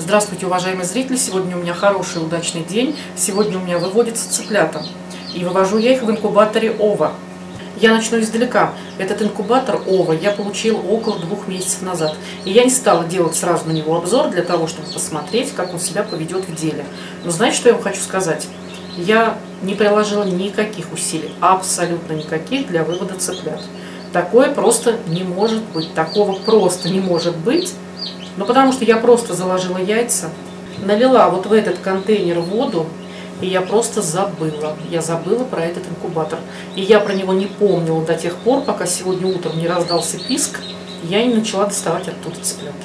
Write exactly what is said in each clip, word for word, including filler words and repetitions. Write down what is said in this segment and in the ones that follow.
Здравствуйте, уважаемые зрители! Сегодня у меня хороший, удачный день. Сегодня у меня выводятся цыплята. И вывожу я их в инкубаторе ОВА. Я начну издалека. Этот инкубатор ОВА я получил около двух месяцев назад. И я не стала делать сразу на него обзор для того, чтобы посмотреть, как он себя поведет в деле. Но знаете, что я вам хочу сказать? Я не приложила никаких усилий, абсолютно никаких, для вывода цыплят. Такое просто не может быть. Такого просто не может быть. Ну, потому что я просто заложила яйца, налила вот в этот контейнер воду, и я просто забыла. Я забыла про этот инкубатор. И я про него не помнила до тех пор, пока сегодня утром не раздался писк, и я не начала доставать оттуда цыплят.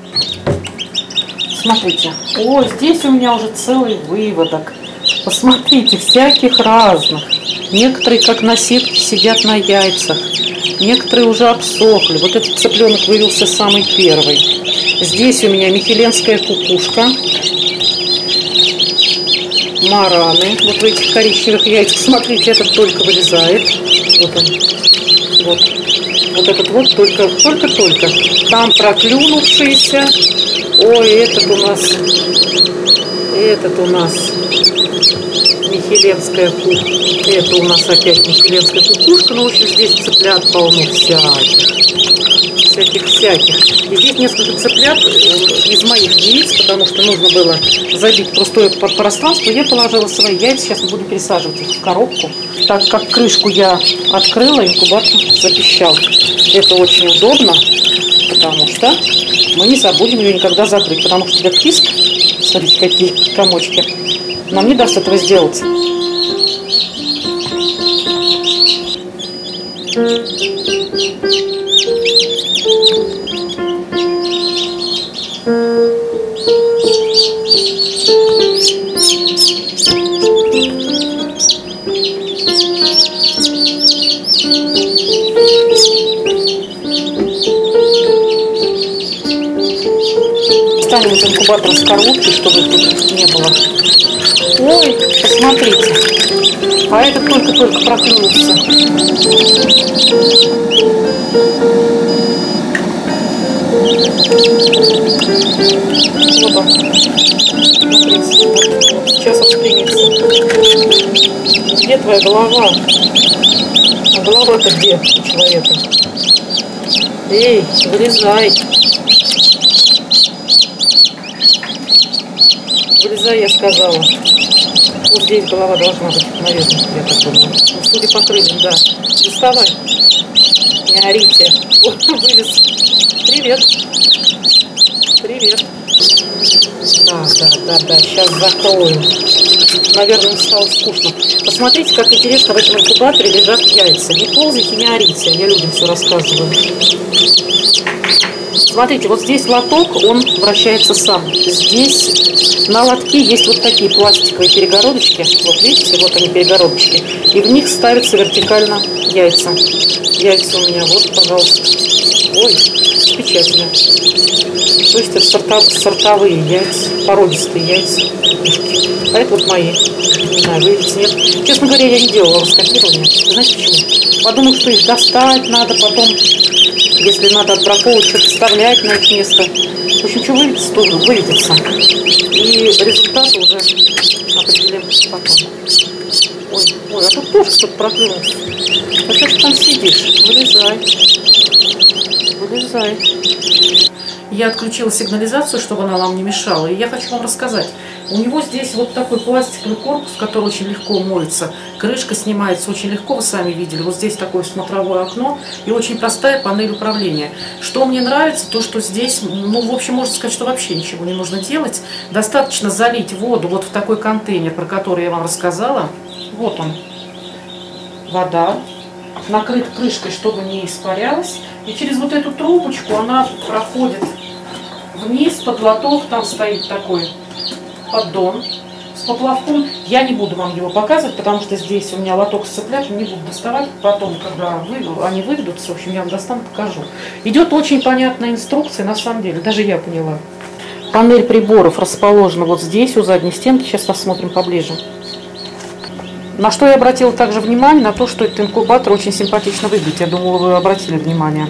Смотрите. О, здесь у меня уже целый выводок. Посмотрите, всяких разных. Некоторые, как на сетке, сидят на яйцах. Некоторые уже обсохли. Вот этот цыпленок вывелся самый первый. Здесь у меня михеленская кукушка. Мараны. Вот в этих коричневых яйцах. Смотрите, этот только вылезает. Вот он. Вот. Вот этот вот только, только-только. Там проклюнувшийся. Ой, этот у нас... Этот у нас... Михеленская кукушка. Это у нас опять михеленская кукушка. Но, в общем, здесь цыплят полно всяких. Всяких-всяких. И здесь несколько цыплят из моих яиц, потому что нужно было забить пустое пространство. Я положила свои яйца. Сейчас мы будем пересаживать их в коробку. Так как крышку я открыла, инкубатор запищал. Это очень удобно, потому что мы не забудем ее никогда закрыть. Потому что этот писк, смотрите, какие комочки, нам не даст этого сделать. Станем из инкубатора с коробки, чтобы тут не было. Ой, посмотрите. А этот только-только проклюнулся. Оба. Смотрите, вот, вот сейчас воспринится. Где твоя голова? А голова-то где у человека? Эй, вылезай. Вылезай, я сказала. Вот здесь голова должна быть, наверное, я так думаю. Ну, судя по крыльям, да. Доставай. Не орите. Вот, вылез. Привет. Привет. Да, да, да, да. Сейчас закроем. Наверное, мне стало скучно. Посмотрите, как интересно в этом инкубаторе лежат яйца. Не ползайте, не орите. Я людям все рассказываю. Смотрите, вот здесь лоток, он вращается сам. Здесь на лотке есть вот такие пластиковые перегородочки. Вот видите, вот они перегородочки. И в них ставятся вертикально яйца. Яйца у меня вот, пожалуйста. Ой, замечательно. То есть это сорта, сортовые яйца, породистые яйца. А это вот мои. Не знаю, вы видите, нет. Честно говоря, я не делала раскопирование. Знаете почему? Подумала, что их достать надо потом. Если надо отбраковывать, что-то вставлять на их место. В общем, что выведется, то выведется. И результаты уже определим потом. Ой, ой, а тут тоже кто-то проклюнулся. А что ж там сидишь? Вылезай. Вылезай. Я отключила сигнализацию, чтобы она вам не мешала. И я хочу вам рассказать. У него здесь вот такой пластиковый корпус, который очень легко моется. Крышка снимается очень легко, вы сами видели. Вот здесь такое смотровое окно и очень простая панель управления. Что мне нравится, то что здесь, ну, в общем, можно сказать, что вообще ничего не нужно делать. Достаточно залить воду вот в такой контейнер, про который я вам рассказала. Вот он, вода. Накрыт крышкой, чтобы не испарялась. И через вот эту трубочку она проходит вниз под лоток. Там стоит такой поддон с поплавком. Я не буду вам его показывать, потому что здесь у меня лоток с цыплятами, не буду доставать. Потом, когда они выведутся, в общем, я вам достану, покажу. Идет очень понятная инструкция, на самом деле, даже я поняла. Панель приборов расположена вот здесь, у задней стенки. Сейчас посмотрим поближе. На что я обратила также внимание, на то, что этот инкубатор очень симпатично выглядит. Я думала, вы обратили внимание.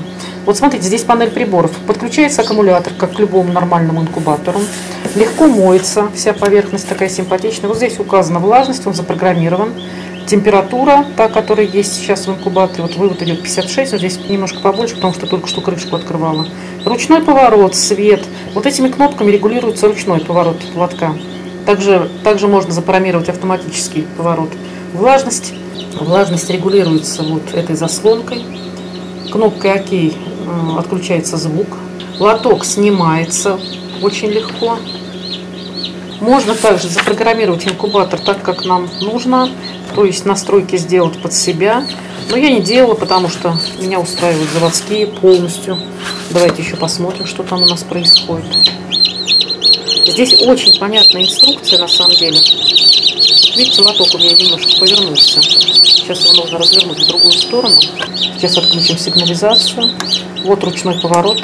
Вот смотрите, здесь панель приборов. Подключается аккумулятор, как к любому нормальному инкубатору. Легко моется, вся поверхность такая симпатичная. Вот здесь указана влажность, он запрограммирован. Температура, та, которая есть сейчас в инкубаторе, вот вывод идет пятьдесят шесть, но здесь немножко побольше, потому что только что крышку открывала. Ручной поворот, свет. Вот этими кнопками регулируется ручной поворот платка. Также, также можно запрограммировать автоматический поворот. Влажность. Влажность регулируется вот этой заслонкой. Кнопкой ОК отключается звук. Лоток снимается очень легко. Можно также запрограммировать инкубатор так, как нам нужно. То есть настройки сделать под себя. Но я не делала, потому что меня устраивают заводские полностью. Давайте еще посмотрим, что там у нас происходит. Здесь очень понятная инструкция на самом деле. Вот видите, лоток у меня немножко повернулся. Сейчас его нужно развернуть в другую сторону. Сейчас отключим сигнализацию. Вот ручной поворот.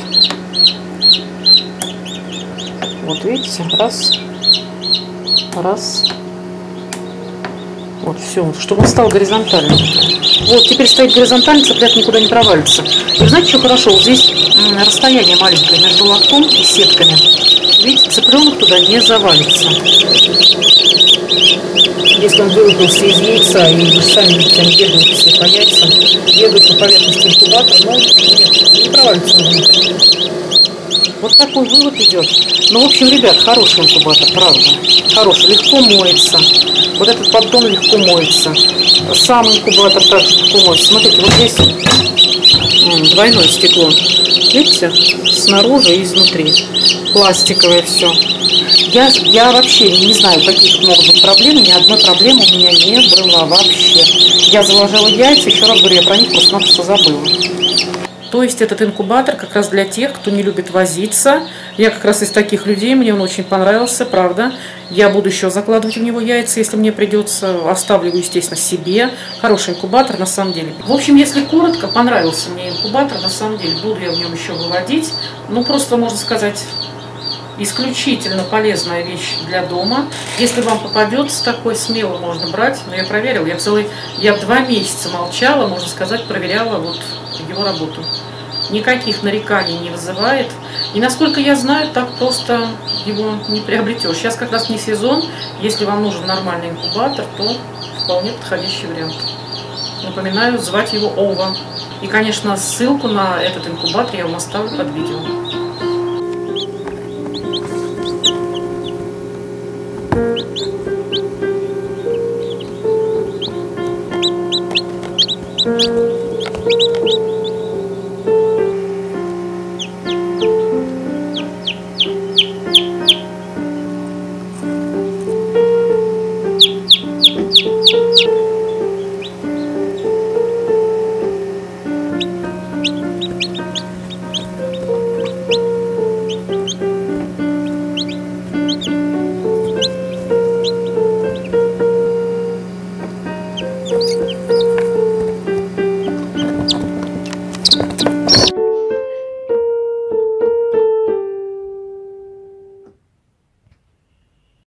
Вот видите, раз, раз. Вот, все, чтобы он стал горизонтальным. Вот, теперь стоит горизонтально, цыплят никуда не провалится. И знаете, что хорошо? Вот здесь расстояние маленькое между лотком и сетками. Видите, цыпленок туда не завалится. Если он вылупился из яйца, и вы сами видите, они бегают все по яйцам, бегают по поверхности инкубатора, но нет, не провалится он. Вот такой вывод идет. Ну, в общем, ребят, хороший инкубатор, правда. Хороший, легко моется. Вот этот поддон легко моется. Сам инкубатор также легко моется. Смотрите, вот здесь м, двойное стекло. Видите? Снаружи и изнутри. Пластиковое все. Я, я вообще не знаю, какие тут могут быть проблемы. Ни одной проблемы у меня не было вообще. Я заложила яйца, еще раз говорю, я про них просто-напросто забыла. То есть этот инкубатор как раз для тех, кто не любит возиться. Я как раз из таких людей, мне он очень понравился, правда. Я буду еще закладывать в него яйца, если мне придется. Оставлю его, естественно, себе. Хороший инкубатор, на самом деле. В общем, если коротко, понравился мне инкубатор, на самом деле. Буду я в нем еще выводить. Ну, просто, можно сказать, исключительно полезная вещь для дома. Если вам попадется такой, смело можно брать. Но я проверила, я целый, я два месяца молчала, можно сказать, проверяла вот его работу. Никаких нареканий не вызывает. И насколько я знаю, так просто его не приобретешь. Сейчас как раз не сезон. Если вам нужен нормальный инкубатор, то вполне подходящий вариант. Напоминаю, звать его Ова. И, конечно, ссылку на этот инкубатор я вам оставлю под видео.